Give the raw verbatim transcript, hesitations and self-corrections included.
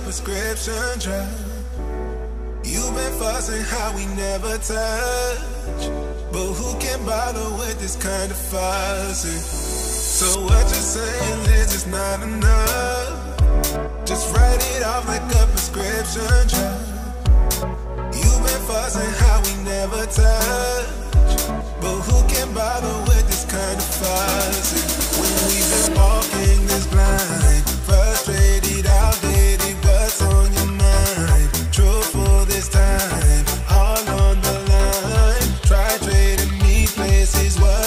prescription drug. You've been fussing how we never touch, but who can bother with this kind of fussing? So what you're saying is it's not enough. Just write it off like a prescription drug. You've been fussing how we never touch, but who can bother with this kind of fussing? When we've been walking this blind, frustrated, outdated, what's on your mind? Truthful this time, all on the line. Try trading me places, what